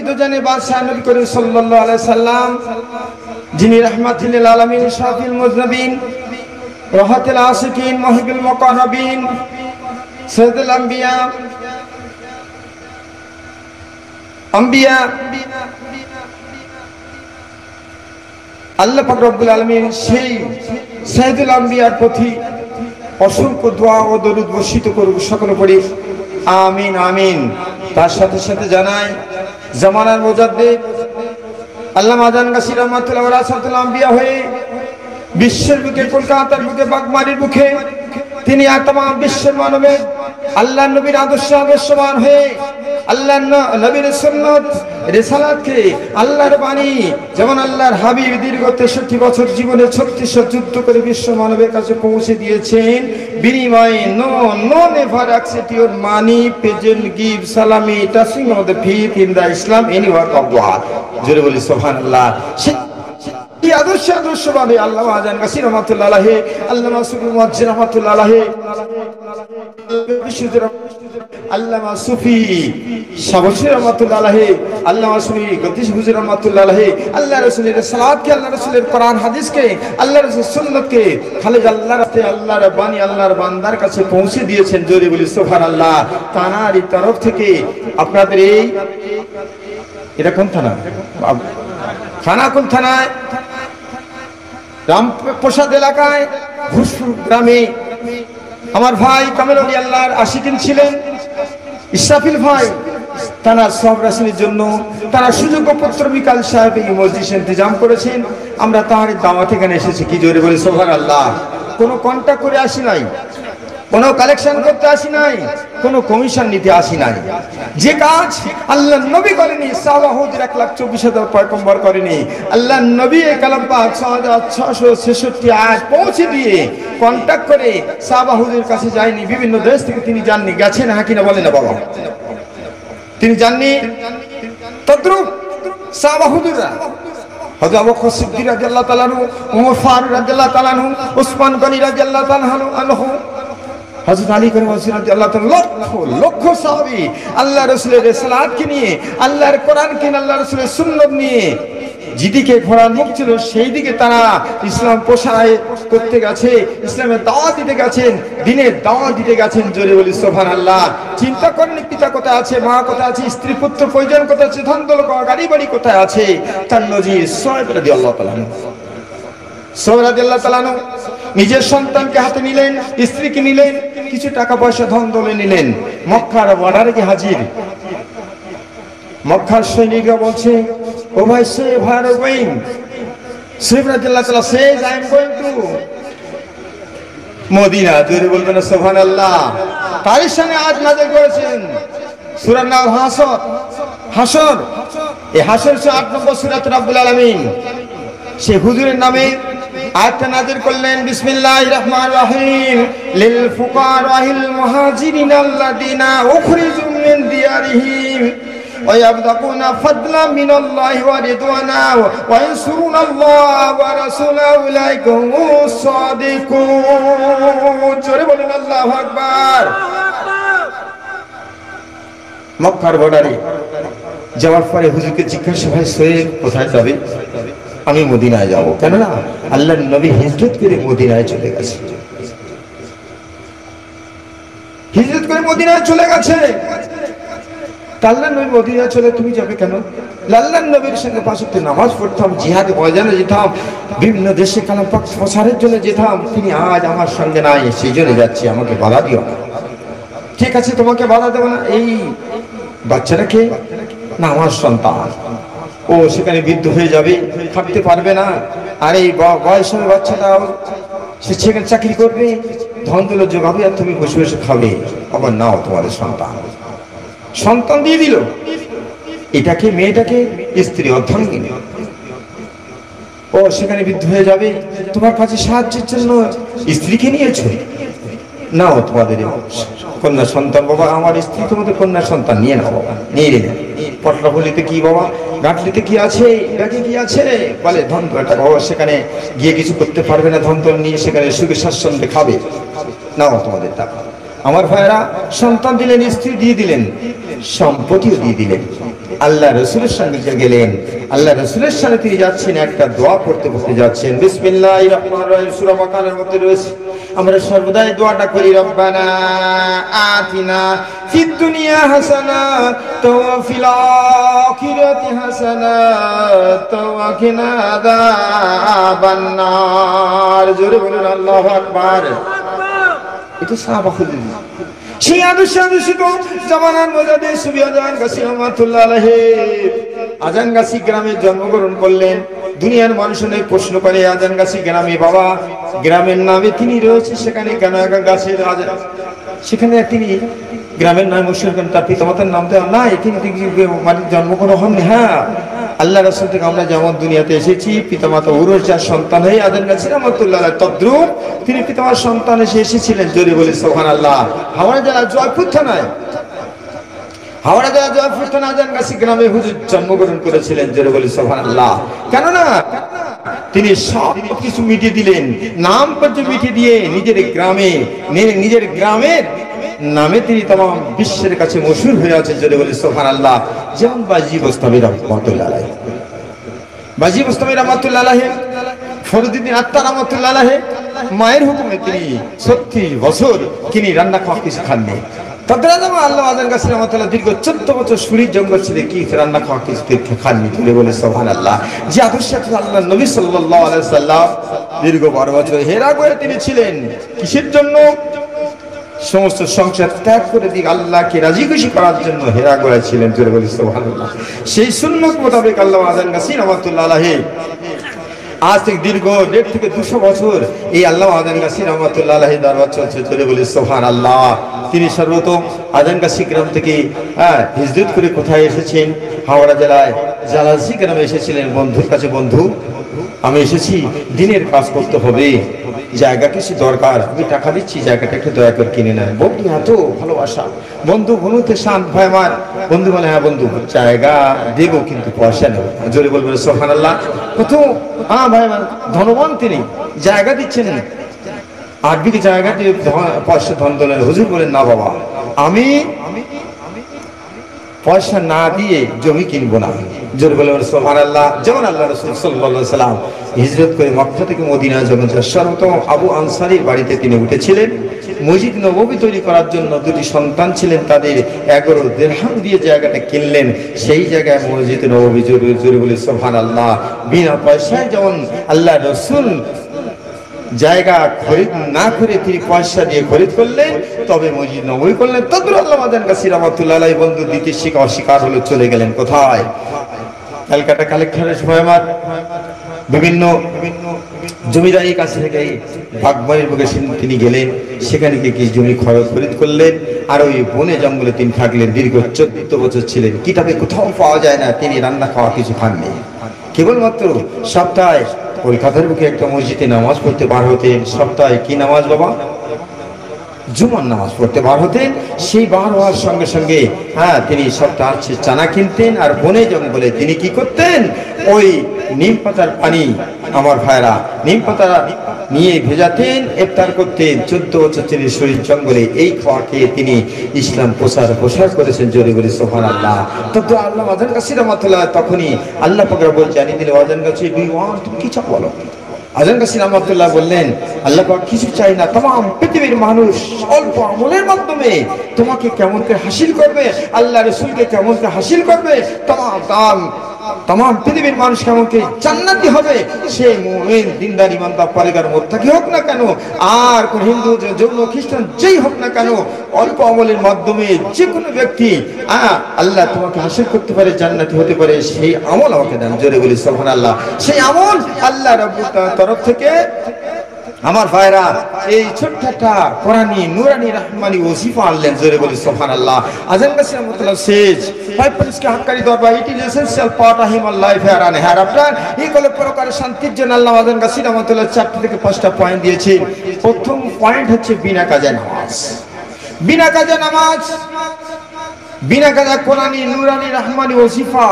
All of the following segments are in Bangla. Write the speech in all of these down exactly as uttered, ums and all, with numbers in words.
দুজনে বাদশাহ নবী করিম সাল্লাল্লাহু আলাইহি সাল্লাম, যিনি রাহমাতুল লিল আলামিন, শাফিউল মুযনিবিন, রাহাতুল আশিকিন, মুহিবুল মুকাররাবিন, সাইয়্যিদুল আম্বিয়া আম্বিয়া আল্লাহ পাক রব্বুল আলামিন সেই সাইয়্যিদুল আম্বিয়ার প্রতি অসংখ্য দোয়া ও দরুদ বর্ষিত করুক সকলে পড়ি আমিন আমিন। তার সাথে সাথে জানাই জামানার মুজাদ্দিদ আল্লামা আজান গাছী রহমাতুল্লাহ ওয়া রাসাতুল আম্বিয়া হয়ে বিশ্বের বুকে, কলকাতার বুকে, বাগমারির বুকে তিনি আত্মা বিশ্বের মানবে আল্লাহ নবীর আদর্শ আদর্শবান হয়ে আল্লাহ নবীর সুন্নাত রিসালাতকে, আল্লাহর বাণী, যেমন আল্লাহর হাবিব দীর্ঘ তেষট্টি বছর জীবনে ছত্রিশ যুদ্ধ করে বিশ্ব মানবের কাছে পৌঁছে দিয়েছেন। বিনিময়ে no no never accept your money, present, give, সালামি, touching of the faith in the Islam, any work of God. জোরে বলি সুবহানাল্লাহ। এই আদর্শ আদর্শভাবে আল্লামা আজান গাছী রহমাতুল্লাহ আলাইহি, আল্লামা সুফি মুয়াজ্জিন রহমাতুল্লাহ আলাইহি, আল্লামা সুফি শাবশী রহমাতুল্লাহ আলাইহি, আল্লামা সুফি গদ্দিশ হুজুর রহমাতুল্লাহ আলাইহি আল্লাহ রাসূলের সালাতকে, আল্লাহ রাসূলের কোরআন হাদিসকে, আল্লাহ রাসূলের সুন্নাতকে খালিদ আল্লাহর রাতে আল্লাহর বাণী আল্লাহর বান্দার কাছে পৌঁছে দিয়েছেন। জোরে বলি সুবহানাল্লাহ। তানারই তরফ থেকে আপনাদের এই, এটা কোন থানা? খানাকুল থানায় রামপ্রসাদ এলাকায় ঘুষপুর গ্রামে আমার ভাই কামেল ওলি আল্লাহর আশিকিন ছিলেন, ইসরাফিল ভাই, তারা সব রাসূলের জন্য তারা সুযোগ্য পুত্র মিকাল সাহেব এই মসজিদ ইন্তজাম করেছেন। আমরা তার দাওয়াত এখানে এসেছি। কি জোরে বলি সুবহানাল্লাহ। কোনো কন্টাক্ট করে আসি নাই, কোনো কালেকশন করতে আসি নাই, কোনো কমিশন নিতে আসি নাই। যে কাজ আল্লাহ নবী করেনি, সাহাবা হুজুর এক লাখ চব্বিশ হাজার পয়গম্বর করেনি, আল্লাহ নবী কালাম পাক ছয় হাজার ছয়শো ছেষট্টি আয়াত পৌঁছে দিয়ে কন্টাক্ট করে সাহাবা হুজুরের কাছে যায়নি। বিভিন্ন দেশ থেকে তিনি যাননি, গেছেন হ্যাঁ কিনা বলেন না বাবা? তিনি যাননি। তদ্রুপ সাহাবা হুজুররা হযরত আবু বকর সিদ্দিক রাদিয়াল্লাহু তাআলা আনহু, ওমর ফারুক রাদিয়াল্লাহু তাআলা আনহু, ওসমান গনি রাদিয়াল্লাহু তাআলা আনহু, হযরত আলী রাদিয়াল্লাহু তাআলা, লক্ষ লক্ষ সাহাবী আল্লাহ রাসূলের রিসালাতকে নিয়ে, আল্লাহর কোরআনকে, আল্লাহ রাসূলের সুন্নাত নিয়ে যেদিকে ঘোড়ার মুখ ছিল সেই দিকে তারা ইসলাম প্রসার করতে গেছে, ইসলামের দাওয়াত দিতে গেছেন, দ্বীনের দাওয়াত দিতে গেছেন। জোরে বলি সুবহানাল্লাহ। চিন্তা করেন পিতা কোথায় আছে, মা কোথায় আছে, স্ত্রী পুত্র পরিজন কোথায় আছে, ধন দৌলত গাড়ি বাড়ি কোথায় আছে। তার নজির সুহাইব রাদিয়াল্লাহু তাআলা সুহাইব রাদিয়াল্লাহু তাআলা নিজের সন্তানকে হাতে নিলেন, স্ত্রীকে নিলেন, কিছু টাকা পয়সা ধন দৌলত নিলেন। মক্কার বর্ডারে গিয়ে হাজির। মক্কার সৈনিকরা বলছে, ও ভাই সেভ আর গোয়িং, সুহাইব রাদিয়াল্লাহু তাআলা says I am going to Medina. জোরে বলবেন সুবহানাল্লাহ। তার সামনে আজ নাযিল করেছেন সূরা নাম হাসর। হাসর, এই হাসর হচ্ছে আট নম্বর সূরা রাব্বুল আলামিন। সে হুজুরের নামে আয়াতটা নাযিল করলেন। বিসমিল্লাহির রহমানির রহিম। লিল ফুকারাহিল মুহাজিরিন আল্লাযিনা উখরিজু মিন দিয়ারিহিম ওয়া ইয়াবতাগুনা ফাদলা মিনাল্লাহি ওয়া রিদওয়ানা ওয়া ইয়ানসুরুনাল্লাহ ওয়া রাসূলাহু উলাইকা হুমুস সাদিকুন। জোরে বলুন আল্লাহু আকবার। মক্কার বর্ডারে যাওয়ার পরে হুজুরকে জিজ্ঞাসা হয়, সোহেব কোথায় যাবে? আমি মদিনায় যাব। কেননা আল্লাহর নবী হিজরত করে মদিনায় চলে গেছে, হিজরত করে মদিনায় চলে গেছে। আল্লাহর নবী মদিনায় চলে তুমি যাবে কেন? আল্লাহর নবীর সঙ্গে পাঁচ ওয়াক্ত নামাজ পড়তাম, জিহাদে ময়দানে যেতাম, বিভিন্ন দেশে কালাম পাক প্রচারের জন্য যেতাম। তিনি আজ আমার সঙ্গে নাই, সেই জন্য যাচ্ছি, আমাকে বাধা দিও না। ঠিক আছে, তোমাকে বাধা দেবো না। এই বাচ্চাটা কে? না, আমার সন্তান। ও সেখানে বৃদ্ধ হয়ে যাবে, খাটতে পারবে না। আর এই বয়সের বাচ্চাটা সে সেখানে চাকরি করবে, ধন দৌলত জোগাবে, আর তুমি বসে বসে খাবে। আবার নাও তোমাদের সন্তান। সন্তান দিয়ে দিল। এটাকে, মেয়েটাকে স্ত্রী অর্ধাঙ্গিনী। ও সেখানে বৃদ্ধ হয়ে যাবে, তোমার কাছে সাহায্যের জন্য স্ত্রীকে নিয়েছো, নাও তোমাদের কন্যা সন্তান। বাবা আমার স্ত্রী তোমাদের কন্যা সন্তান, নিয়ে নাও বাবা, নিয়ে নিলেন। পটলাফলিতে কি বাবা, গাঁটলিতে কি আছে, ব্যাগে কি আছে? বলে ধন দৌলত। বাবা সেখানে গিয়ে কিছু করতে পারবে না, ধন দৌলত নিয়ে সেখানে সুখে স্বাচ্ছন্দ্যে খাবে, নাও তোমাদের টাকা। আমার ভাইয়েরা, সন্তান দিলেন, স্ত্রী দিয়ে দিলেন, সম্পত্তিও দিয়ে দিলেন। আল্লাহ রাসূলের সঙ্গে গেলেন। আল্লাহ রাসূলের সাথে তিনি যাচ্ছেন, একটা দোয়া পড়তে পড়তে যাচ্ছেন। বিসমিল্লাহির রহমানির রহিম, সূরা বাকারার মধ্যে রয়েছে। আমরা সর্বদাই দোয়াটা করি, রব্বানা আতিনা ফিদ দুনিয়া হাসানাত ওয়া ফিল আখিরাতি হাসানাত ওয়া কিনা আযাবান নার। জোরে বলুন আল্লাহু আকবার। এটা সাহাবা খুললেন। সেই আদর্শ আদর্শিত জামানার মজাদে সুবি আজান গাছি রহমাতুল্লাহ আলাইহি আজান গাছি গ্রামে জন্মগ্রহণ করলেন। দুনিয়ার মানুষ অনেক প্রশ্ন করে, আজান গাছি গ্রামে বাবা, গ্রামের নামে তিনি রয়েছে সেখানে কেন গাছের আজান, সেখানে তিনি গ্রামের নাম মুশরিক, তার পিতামাতার নাম দেওয়া নাই, তিনি মানে জন্মগ্রহণ হননি। হ্যাঁ, আল্লাহ রাসূল থেকে আমরা যেমন দুনিয়াতে এসেছি, পিতামাতা উরুস যার সন্তান হয়ে আজান গাছি রহমাতুল্লাহ আলাইহি, তদ্রূপ তিনি পিতামাতার সন্তান এসে এসেছিলেন। জোরে বলি সুবহানাল্লাহ। হাওড়া জেলা জয়পুর থানায় হাওড়া জেলা জয়পুর থানা আজান গাছি গ্রামে হুজুর জন্মগ্রহণ করেছিলেন। জোরে বলি সুবহানাল্লাহ। কেননা তিনি সব কিছু মিটিয়ে দিলেন, নাম পর্যন্ত মিটিয়ে দিয়ে নিজের গ্রামে নিজের গ্রামের নামে তিনি तमाम বিশ্বের কাছে মশহুর হয়ে আছেন। জোরে বলি সুবহানাল্লাহ। যেমন বাজি মুস্তাফি রহমাতুল্লাহ আলাইহি, বাজি মুস্তাফি রহমাতুল্লাহ আলাইহি, ফরুদ্দিন আত্তার রহমাতুল্লাহ আলাইহি, মায়ের হুকুমে তিনি ছত্রিশ বছর তিনি রান্না খাওয়া কিছু খাননি। তদ্রাজামা আল্লাহ আজান গাছি রহমাতুল্লাহ দীর্ঘ চোদ্দ বছর সুরির জঙ্গল ছিল, কি রান্না খাওয়া কিছু খাননি। তুলে বলে সুবহানাল্লাহ। যে আদর্শ আল্লাহ নবী সাল্লাল্লাহু আলাইহি সাল্লাম দীর্ঘ বারো বছর হেরা করে তিনি ছিলেন। কিসের জন্য? সমস্ত সংসার ত্যাগ করে দিয়ে আল্লাহকে রাজি খুশি করার জন্য হেরা করে ছিলেন। জোরে বলি সুবহানাল্লাহ। সেই সুন্নত মোতাবেক আল্লাহ আজান গাছি রহমাতুল্লাহ আলাইহি আজ থেকে দীর্ঘ দেড় থেকে দুশো বছর এই আল্লাহ আজান গাছি রহমাতুল্লাহ আলাইহি দরবার চলছে। জোরে বলি সুবহানাল্লাহ। তিনি সর্বপ্রথম আজান গাছি গ্রাম থেকে হ্যাঁ হিজরত করে কোথায় এসেছেন? হাওড়া জেলায় জালালসি গ্রামে এসেছিলেন। বন্ধুর কাছে, বন্ধু আমি এসেছি, দিনের কাজ করতে হবে, জায়গা কিছু দরকার, আমি টাকা দিচ্ছি, জায়গাটা একটু দয়া করে কিনে নেয়। বন্ধু এত ভালোবাসা, বন্ধু বন্ধুতে শান্ত ভাই আমার। বন্ধু বলে, হ্যাঁ বন্ধু জায়গা দেবো কিন্তু পয়সা নেব। জোরে বলবেন সুবহানাল্লাহ। কত হ্যাঁ ভাই আমার ধনবান, তিনি জায়গা দিচ্ছেন, আট বিঘে জায়গা দিয়ে পয়সা ধন দলেন। হুজুর বলেন, না বাবা, আমি পয়সা না দিয়ে জমি কিনবো না। জোরে বলে সুবহানাল্লাহ। যেমন আল্লাহ রাসূল সাল্লাল্লাহু আলাইহি ওয়াসাল্লাম হিজরত করে মক্কা থেকে মদিনা যখন সর্বপ্রথম আবু আনসারীর বাড়িতে তিনি উঠেছিলেন, মসজিদ নববী তৈরি করার জন্য দুটি সন্তান ছিলেন, তাদের এগারো দিরহাম দিয়ে জায়গাটা কিনলেন। সেই জায়গায় মসজিদ নববী, জোরে জোরে বলে সুবহানাল্লাহ, বিনা পয়সায় যেমন আল্লাহ রাসূল জায়গা খরিদ না করে তিনি পয়সা দিয়ে খরিদ করলেন, তবে মসজিদ নববী করলেন। তদ্রুপ আল্লাহ আজান গাছি রহমাতুল্লাহ আলাইহি বন্ধু দিতে শিখা অস্বীকার হলো, চলে গেলেন কোথায়? ক্যালকাটা কালেক্টরের সময় আমার বিভিন্ন জমিদারির কাছে থেকে বাগবাড়ির বুকে তিনি গেলেন, সেখানে গিয়ে জমি খরচ খরিদ করলেন। আর ওই বনে জঙ্গলে তিনি থাকলেন, দীর্ঘ চোদ্দ বছর ছিলেন। কিতাবে কোথাও পাওয়া যায় না তিনি রান্না খাওয়া কিছু খাননি। কেবলমাত্র সপ্তাহে কলকাতার বুকে একটা মসজিদে নামাজ পড়তে বার হতেন। সপ্তাহে কি নামাজ বাবা? জুমার নামাজ পড়তে বার হতেন। সেই বার হওয়ার সঙ্গে সঙ্গে হ্যাঁ তিনি সপ্তাহ চানা কিনতেন। আর বনে জঙ্গলে তিনি কি করতেন? ওই নিম পাতার পানি, আমার ভাইরা, নিম পাতা নিয়ে ভেজাতেন, ইফতার করতেন। চোদ্দ বছর তিনি শরীর জঙ্গলে এই খাওয়া খেয়ে তিনি ইসলাম প্রসার প্রসার করেছেন। জোরে বলি সুবহানাল্লাহ। তখন আল্লাহ আজান গাছি রহমাতুল্লাহ তখনই আল্লাহ পাক রব্বুল জানিয়ে দিলেন, আজান গাছি দুই ওয়ান তুমি কি চাও বলো? আজান গাছি রহমাতুল্লাহ বললেন, আল্লাহ পাক কিছু চাই না, तमाम পৃথিবীর মানুষ অল্প আমলের মাধ্যমে তোমাকে কেমন করে হাসিল করবে, আল্লাহ রাসূলকে কেমন করে হাসিল করবে, तमाम तमाम পৃথিবীর মানুষ কেমন করে জান্নাতি হবে, সে মুমিন দিনদার ইমানদার পরেগার মুত্তাকি হোক না কেন, আর কোন হিন্দু জৈন খ্রিস্টান যেই হোক না কেন, অল্প আমলের মাধ্যমে যে কোনো ব্যক্তি আল্লাহ তোমাকে হাসিল করতে পারে, জান্নাতি হতে পারে, সেই আমল আমাকে দেন। জোরে বলি সুবহানাল্লাহ। সেই আমল আল্লাহ রাব্বুল তরফ থেকে আমার ভাইরা এই ছোট্ট একটা কোরআনি নুরানি রহমানি ওজিফা আনলেন। জোরে বলি সুবহানাল্লাহ। আজান গাছি রহমাতুল্লাহ says five points के हक्कारी दरबार it is essential part of human life here and here after এই কলে প্রকারের শান্তির জন্য আল্লাহ আজান গাছি রহমাতুল্লাহ চারটি থেকে পাঁচটা পয়েন্ট দিয়েছে। প্রথম পয়েন্ট হচ্ছে বিনা কাজে নামাজ। বিনা কাজে নামাজ, বিনা কাজে কোরআনি নুরানি রহমানি ওজিফা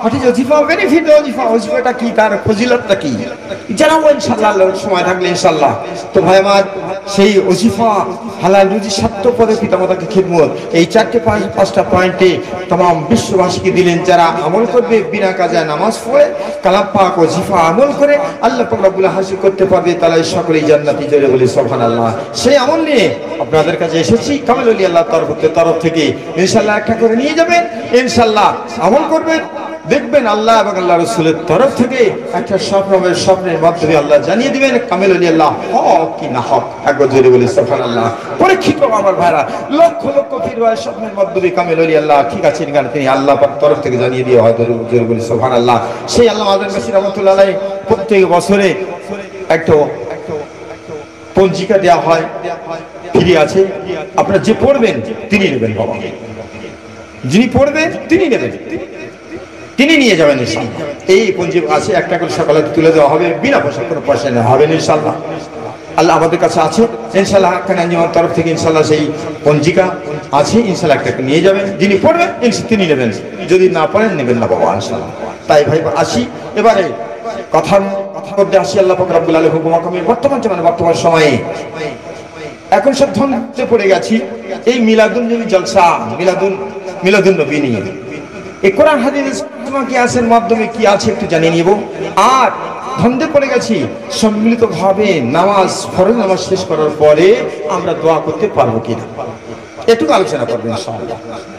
হোয়াট ইজ ওজিফা, বেনিফিট ওজিফা, ওজিফাটা কি, তার ফজিলতটা কি জানাবো ইনশাআল্লাহ, সময় থাকলে ইনশাআল্লাহ। তো ভাই আমার সেই ওজিফা, হালাল রুজি, স্বার্থপরে পিতামাতাকে খিদমত, এই চারটে পাঁচটা পয়েন্টে तमाम বিশ্ববাসীকে দিলেন, যারা আমল করবে বিনা কাজে নামাজ পড়ে কালাম পাক ওজিফা আমল করে আল্লাহ পাক রব্বুল হাসিল করতে পারবে, তারা সকলেই জান্নাতি। জোরে বলি সুবহানাল্লাহ। সেই আমল নিয়ে আপনাদের কাছে এসেছি কামেল ওলি আল্লাহর তরফ থেকে। ইনশাআল্লাহ একটা করে নিয়ে যাবেন, ইনশাআল্লাহ আমল করবেন, দেখবেন আল্লাহ এবং আল্লাহ রাসূলের তরফ থেকে একটা স্বপ্ন হবে, স্বপ্নের মাধ্যমে আল্লাহ জানিয়ে দিবেন কামেল ওলি আল্লাহ হক কি না হক। একবার জোরে বলি সুবহানাল্লাহ। পরীক্ষিত আমার ভাইরা, লক্ষ লক্ষ পীর হয় স্বপ্নের মাধ্যমে কামেল ওলি আল্লাহ ঠিক আছে গান তিনি আল্লাহ পাকের তরফ থেকে জানিয়ে দিয়ে হয়। জোরে বলি সুবহানাল্লাহ। সেই আল্লাহ মাদার কাসি রহমাতুল্লাহ আলাইহি প্রত্যেক বছরে একটা পঞ্জিকা দেওয়া হয়, ফ্রি আছে, আপনারা যে পড়বেন তিনি নেবেন, বাবা যিনি পড়বেন তিনি নেবেন, তিনি নিয়ে যাবেন ইনশাআল্লাহ। এই পঞ্জি আছে, একটা করে সকালে তুলে দেওয়া হবে, বিনা পয়সা, কোনো পয়সা নেওয়া হবে ইনশাআল্লাহ। আল্লাহ আমাদের কাছে আছে ইনশাআল্লাহ, কানে আঞ্জুমানের তরফ থেকে ইনশাআল্লাহ সেই পঞ্জিকা আছে, ইনশাআল্লাহ একটা নিয়ে যাবেন, যিনি পড়বেন তিনি নেবেন, যদি না পড়েন নেবেন না বাবা ইনশাআল্লাহ। তাই ভাই আসি এবারে কথা কথা বলতে আসি। আল্লাহ পাক রব্বুল আলামিন হুকুম হাকামে বর্তমান জামানে বর্তমান সময়ে এখন সব ধ্বংসে পড়ে গেছি এই মিলাদুন নবী জলসা, মিলাদুন মিলাদুন নবী নিয়ে। এই কোরআন হাদিস কিয়াসের মাধ্যমে কি আছে একটু জানিয়ে নিব। আর ধন্দে পড়ে গেছি সম্মিলিতভাবে নামাজ, ফরজ নামাজ শেষ করার পরে আমরা দোয়া করতে পারবো কিনা, একটু আলোচনা করবেন ইনশাআল্লাহ।